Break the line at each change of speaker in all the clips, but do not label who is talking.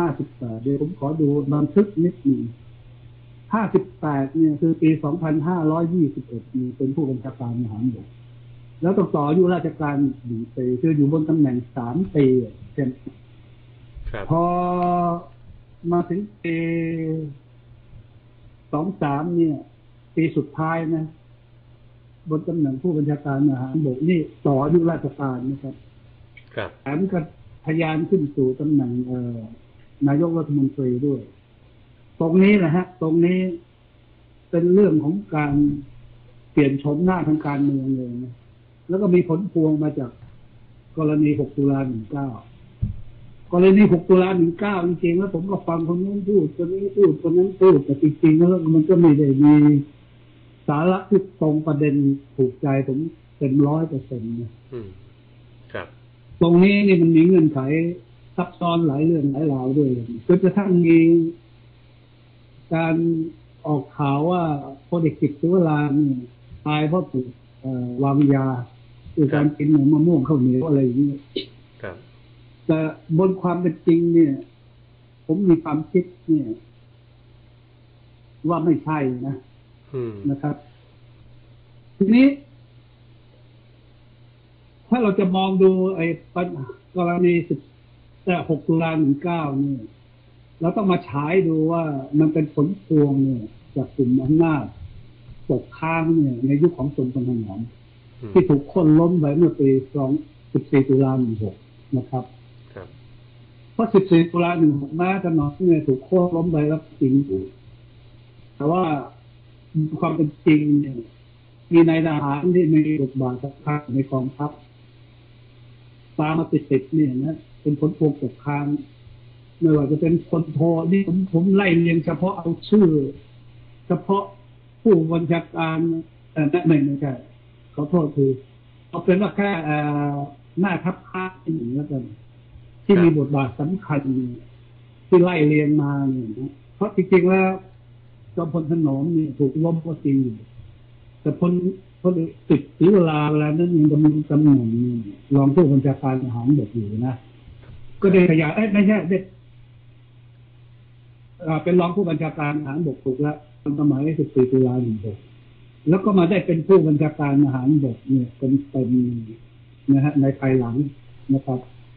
58เดี๋ยวผมขอดูบันทึกนิดหนึ่ง58เนี่ยคือปี2521มีเป็นผู้บัญชาการทหารบกแล้วต้องต่ออายุราชการ1 ปีคืออยู่บนตำแหน่ง3 ปีเช่นพอมาถึงปี23เนี่ยปีสุดท้ายนะบนตำแหน่งผู้บัญชาการทหารบกนี่ต่ออายุราชการนะครับแถมก็ทะยานขึ้นสู่ตำแหน่งนายกรัฐมนตรีด้วยตรงนี้แหละฮะตรงนี้เป็นเรื่องของการเปลี่ยนโฉมหน้าทางการเมืองเลยนะแล้วก็มีผลพวงมาจากกรณี6 ตุลา 19กรณี6 ตุลา 19จริงๆแล้วผมก็ฟังคนนู้นพูดคนนี้พูดคนนั้นพูดแต่จริงๆแล้วมันก็ไม่ได้มีสาระที่ตรงประเด็นถูกใจผมเต็ม100%นะครับตรงนี้นี่มันมีเงื่อนไขซับซ้อนหลายเรื่องหลายราวด้วยจนกระทั่งมีการออกข่าวว่าพลเอกกิตติวราเนี่ยตายเพราะถูกวางยาคือการกินมะม่วงข้าวเหนียวอะไรอย่างนี้แต่บนความเป็นจริงเนี่ยผมมีความคิดเนี่ยว่าไม่ใช่นะครับทีนี้ถ้าเราจะมองดูไอ้กรณี6 ตุลา 19นี่เราต้องมาฉายดูว่ามันเป็นผลพวงเนี่ยจากกลุ่มอำนาจปกค้างเนี่ยในยุคของจอมพลถนอมที่ถูกโค่นล้มไปเมื่อปี14 ตุลา 16นะครับเพราะ14 ตุลา 16แม้ถนอมเนี่ยถูกโค่นล้มไปแล้วจริงอยู่แต่ว่าความเป็นจริงเนี่ยมีนายทหารที่มีบทบาทสำคัญในกองทัพตามมาติดเนี่ยนะเป็นผลพวงตกค้างไม่ว่าจะเป็นพลโทนี่ผมไล่เรียงเฉพาะเอาชื่อเฉพาะผู้บัญชาการไม่ใช่ขอโทษคือเอาเป็นว่าแค่หน้าทัพภาคที่1แล้วกันที่มีบทบาทสำคัญที่ไล่เรียงมาเนี่ยนะเพราะจริงๆแล้วจอมพลถนอมนี่ถูกล้มก็จริงแต่พลติดศรีวราเวลานั้นยังดำรงตำแหน่งรองผู้บัญชาการทหารบกอยู่นะก็ได้ขยายไม่ใช่เป็นรองผู้บัญชาการทหารบกถูกแล้วตอนสมัย14 ตุลา 16แล้วก็มาได้เป็นผู้บัญชาการทหารบกเนี่ยเป็นนะฮะในภายหลังนะครับ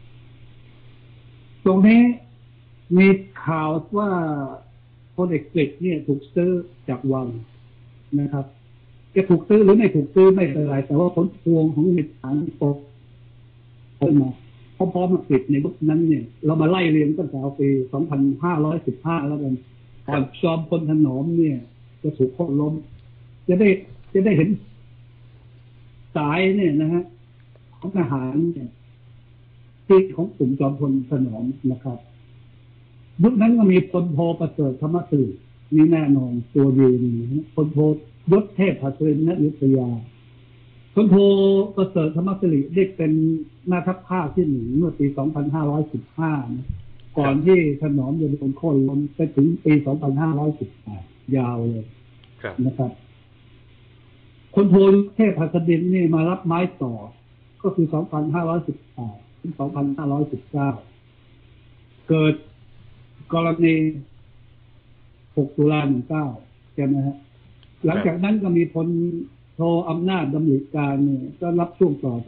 ตรงนี้มีข่าวว่าพลเอกกฤษเนี่ยถูกซื้อจากวังนะครับจะถูกซื้อหรือไม่ถูกซื้อไม่เป็นไรแต่ว่าผลพวงของเหตุการณ์ตกขึ้นมาพร้อมๆกับในยุคนั้นเนี่ยเรามาไล่เรียงตั้งแต่ปี2515แล้วกันก่อนจอมพลถนอมเนี่ยจะถูกโค่นล้มจะได้เห็นสายเนี่ยนะฮะของทหารเนี่ยที่ของกลุ่มจอมพลถนอมนะครับยุคนั้นก็มีพลโทประเสริฐธรรมสื่อมีแน่นอนตัวยืนพลโทยศเทพหัสรินทร์ณอยุธยาพลโทประเสริฐธรรมสิริได้เป็นแม่ทัพภาคที่1เมื่อปี2515ก่อนที่ถนอมจะโดนโค่นล้มไปถึงปี2518ยาวเลยนะครับพลโทเทพหัสรินทร์นี่มารับไม้ต่อก็คือ2518ถึง2519เกิดกรณี6 ตุลา 19ใช่ไหมฮะหลังจากนั้นก็มีพลโทอำนาจดำริการเนี่ยก็รับช่วงต่อ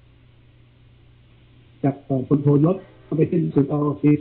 จากพลโทยศก็ไปสิ้นสุดเอาปี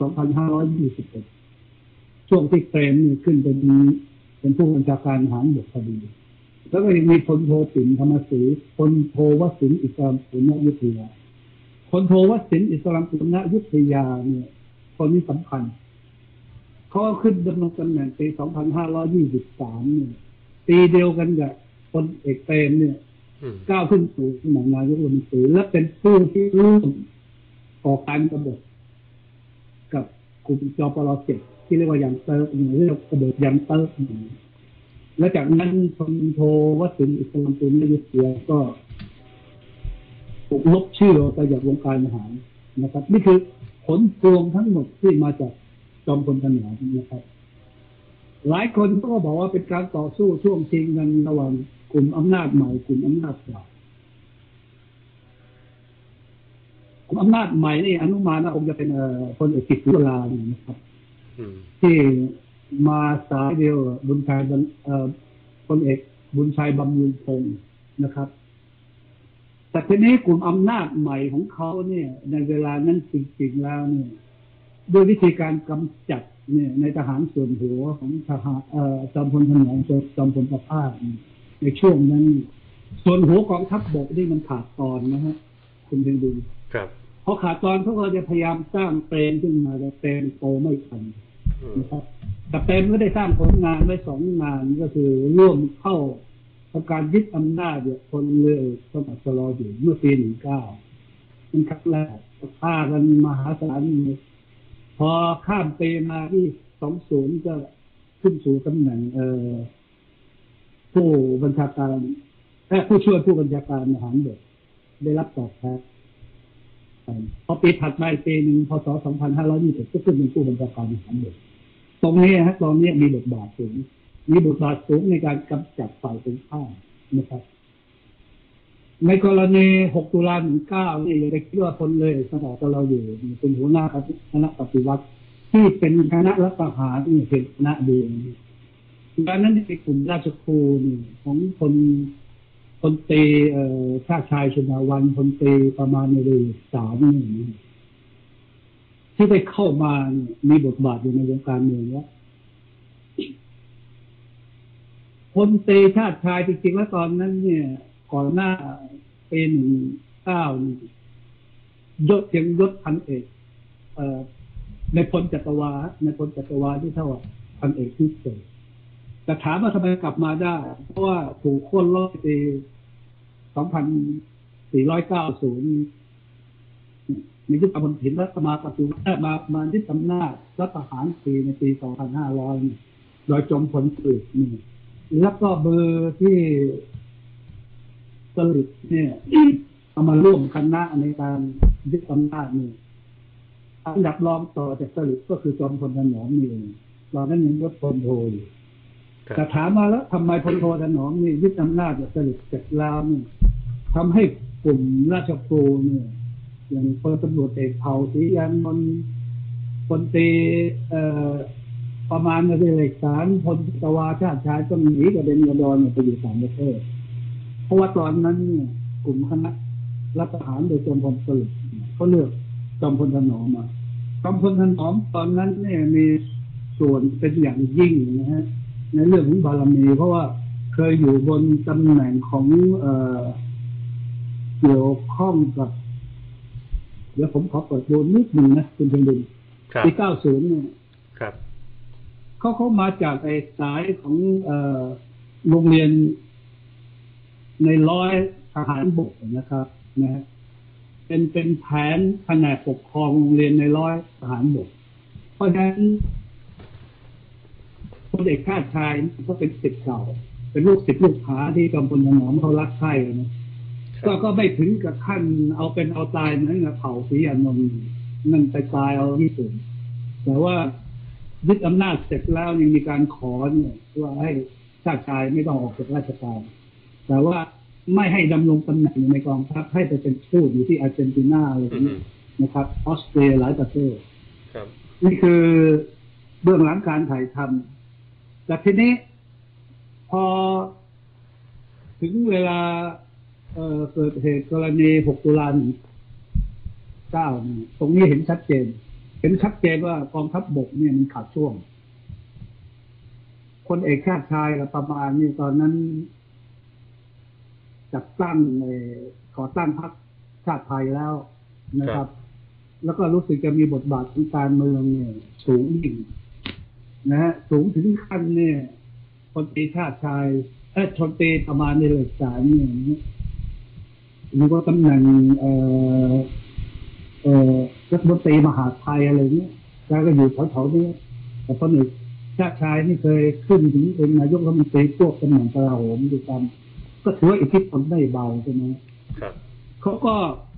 2521ช่วงที่เกรมนี่ขึ้นเป็นผู้บัญชาการทหารบกพอดีแล้วก็ยังมีพลโทปิ่นธรรมศรีพลโทวสินทร์อิสลามปุณณอยุธยาพลโทวสินทร์อิสลามปุณณอยุธยาเนี่ยคนนี้สำคัญเขาขึ้นดำรงตำแหน่งปี2523เนี่ยปีเดียวกันกับพลเอกเปรมเนี่ยก้าวขึ้นสู่ตำแหน่งนายกรัฐมนตรีและเป็นผู้ที่ร่วมก่อการกบฏกับกลุ่มจปร7ที่เรียกว่ายังเตอร์เรียกกบฏยังเตอร์และจากนั้นพลโทวสินทร์อิสลามปุณณอยุธยาก็ถูกลบชื่อออกไปจากวงการทหารนะครับนี่คือผลพวงทั้งหมดที่มาจากจอมพลถนอมนะครับหลายคนก็บอกว่าเป็นการต่อสู้ช่วงชิงกันระหว่างกลุ่มอำนาจใหม่กลุ่มอำนาจเก่ากลุ่มอำนาจใหม่นี่อนุมานว่าคงจะเป็นพลเอกกิตติวรานะครับที่มาสายเดียวบุญชัยพลเอกบุญชัยบำรุงพงศ์นะครับแต่ทีนี้กลุ่มอำนาจใหม่ของเขาเนี่ยในเวลานั้นจริงๆแล้วเนี่ยด้วยวิธีการกำจัดเนี่ยในทหารส่วนหัวของทหารจอมพลถนอมจอมพลประภาสในช่วงนั้นส่วนหัวกองทัพบกนี่มันขาดตอนนะฮะคุณดู
ครับ
พอขาดตอนเขาก็จะพยายามสร้างเปรมขึ้นมาแต่เปรมโตไม่ทันนะครับแต่เปรมก็ได้สร้างผลงานไว้2 งานก็คือร่วมเข้าทำการยึดอำนาจเนี่ยคนเลยสมัครสลออยู่เมื่อปี19เป็นครั้งแรกฆ่ากันมหาศาลพอข้ามปีมาที่20ก็ขึ้นสู่ตำแหน่งผู้บัญชาการผู้ช่วยผู้บัญชาการทหารบกได้รับตอบแทนพอปีถัดมาปีหนึ่งพศ2521ก็ขึ้นเป็นผู้บัญชาการทหารบกตรงนี้ฮะตอนนี้มีบทบาทสูงในการกำจัดฝ่ายตรงข้ามนะครับในกรณี6 ตุลา 19นี่ยังได้คิดว่าคนเลยสมัครเราอยู่เป็นหัวหน้าคณะปฏิวัติที่เป็นคณะรัฐประหารนี่เป็นคณะเดียวดังนั้นในกลุ่มราชครูของคนตีชาติชายชนาวันคนตีประมาณในเรื่อง3นี่ที่ได้เข้ามามีบทบาทอยู่ในวงการเมืองแล้วคนตีชาติชายจริงๆแล้วตอนนั้นเนี่ยก่อนหน้าปี19ยศเพียงยศพันเอกในพลจักรวาลที่เท่าพันเอกพิเศษแต่ถามว่าทำไมกลับมาได้เพราะว่าถูกค้นล้อปี2490ในยุคอมรถินรัฐมาปฏิวัติมาที่อำนาจรัฐประหารในปี2500โดยจอมพลปลื้มนี่แล้วก็เบอร์ที่สลิดเนี่ยเอามาร่วมคณะในการยึดอำนาจนี่อันดับรองต่อจากสลิดก็คือจอมพลถนอมนี่เองตอนนั้นยังยศพลโทอยู่แต่ถามมาแล้วทำไมพลโทถนอมนี่ยึดอำนาจจากสลิดเสร็จแล้วนี่ทำให้กลุ่มราชครูเนี่ยอย่างพลตำรวจเอกเผ่าศรียานนท์พลตรีประมาณในเอกสารพลตวาชาติชายต้องหนีกระเด็นกระดอนไปอยู่ต่างประเทศเพราะว่าตอนนั้นเนี่ยกลุ่มคณะรัฐประหารโดยจอมพลสฤษดิ์เขาเลือกจอมพลถนอมมาจอมพลถนอมตอนนั้นเนี่ยมีส่วนเป็นอย่างยิ่งนะฮะในเรื่องของบารมีเพราะว่าเคยอยู่บนตำแหน่งของเกี่ยวข้องกับเดี๋ยวผมขอเปิดดูนิดหนึ่งนะคุณเพียงดินปี90เนี่ย
ครับ
เขามาจากไอ้สายของโรงเรียนในร้อยทหารบกนะครับนะฮะเป็นแผนแผนกปกครองโรงเรียนในร้อยทหารบกเพราะฉะนั้นพลเอกชาติชายก็เป็นศิษย์เก่าเป็นลูกศิษย์ลูกหาที่จอมพลถนอมเขารักใคร่นะก็ไม่ถึงกับขั้นเอาเป็นเอาตายเหมือนกับเผ่าศรีอานนท์นั่นไปตายเอาที่สุดแต่ว่ายึดอำนาจเสร็จแล้วยังมีการขอเนี่ยว่าให้ชาติชายไม่ต้องออกจากราชการแต่ว่าไม่ให้ดำรงตำแหน่งในกองทัพให้ไปเป็นทูตอยู่ที่อาร์เจนตินาอะไรอย่างนี้นะครับออสเตรียหลายประเทศนี่คือเบื้องหลังการถ่ายทำแต่ทีนี้พอถึงเวลาเกิดเหตุกรณี6 ตุลา 19ตรงนี้เห็นชัดเจนว่ากองทัพบกเนี่ยมันขาดช่วงคนเอกชาติชายกับประมาณนี้ตอนนั้นจัดตั้งก่อตั้งพรรคชาติไทยแล้วนะครับแล้วก็รู้สึกจะมีบทบาททางการเมืองเนี่ยสูงยิ่งนะฮะสูงถึงขั้นเนี่ยคนตีชาติชายชนตีประมาณในเอกสารเนี่ยมีว่าตำแหน่งรัฐมนตรีมหาดไทยอะไรเนี้ยแกก็อยู่แถวๆนี้แต่พลเอกชาติชายนี่เคยขึ้นถึงเป็นนายกรัฐมนตรีพวกตำแหน่งกลาโหมด้วยกันก็ถือว่าอิทธิพลไม่เบาใช่ไหมครับเขาก็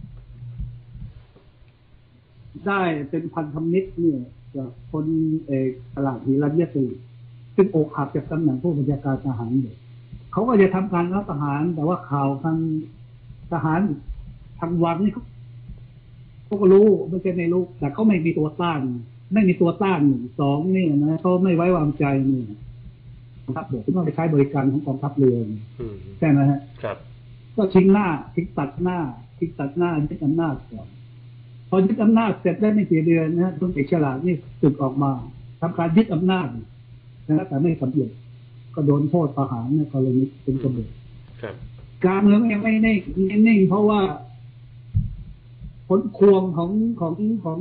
ได้เป็นพันธมิตรเนี่ยจากคนเอกตลาดหิรัญญสิริซึ่งอกหักจากตำแหน่งผู้บัญชาการทหารเนี่ยเขาก็จะทำการรัฐประหารแต่ว่าข่าวทางทหารทางวังนี่เขาก็รู้ไม่ใช่ในรู้แต่เขาไม่มีตัวต้านไม่มีตัวต้านหนึ่งสองนี่นะเขาไม่ไว้วางใจนี่กองทัพบกต้องไปใช้บริการของกองทัพเรือใช่ไหมฮะ
ครับ
ก็ชิงตัดหน้ายึดอำนาจก่อนพอยึดอำนาจเสร็จได้ไม่กี่เดือนนะฮะพลเอกฉลาดนี่สึกออกมาทำการยึดอำนาจนะแต่ไม่สำเร็จก็โดนโทษประหารในกรณีเป็นกบฏการเมืองยังไม่นิ่งเพราะว่าผลพวงของ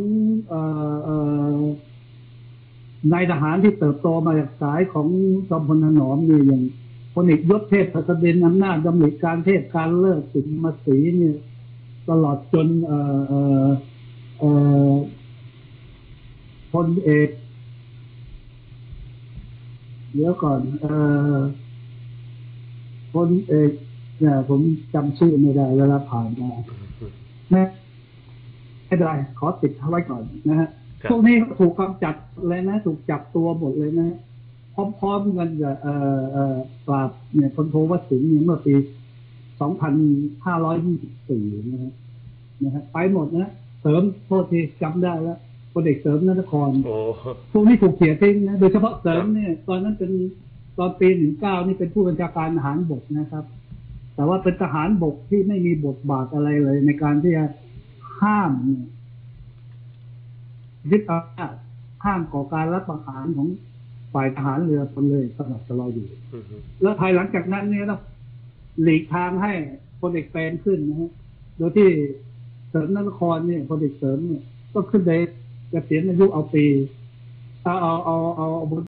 นายทหารที่เติบโตมาจากสายของจอมพลถนอมนี่อย่างพลเอกยศเทพหัสดินอำนาจดำริการเทศการเลิกสินมาศรีเนี่ยตลอดจนพลเอกเดี๋ยวก่อนพลเอกเนี่ยผมจำชื่อไม่ได้เวลาผ่านมาไม่เป็นไรขอติดเอาไว้ก่อนนะฮะพวกนี้ถูกกำจัดเลยนะถูกจับตัวหมดเลยนะพร้อมๆกันกับปราบเนี่ยพลโทวสินเนี่ยเมื่อปี 2524 นะฮะไปหมดนะเสริมโทษทีจำได้แล้วพลเอกเสริมนครพวกนี้ถูกเขี่ยทิ้งนะโดยเฉพาะเสริมเนี่ยตอนนั้นเป็นตอนปี 19นี่เป็นผู้บัญชาการทหารบกนะครับแต่ว่าเป็นทหารบกที่ไม่มีบทบาทอะไรเลยในการที่จะห้ามยึดอำนาจห้ามก่อการรัฐประหารของฝ่ายทหารเรือพลเรือสนับสนุนอยู่แล้วภายหลังจากนั้นเนี่ยต้องหลีกทางให้พลเอกเปรมขึ้นนะฮะโดยที่เสริมนครเนี่ยพลเอกเสริมเนี่ยก็ขึ้นได้เกษียณอายุเอาปีเอา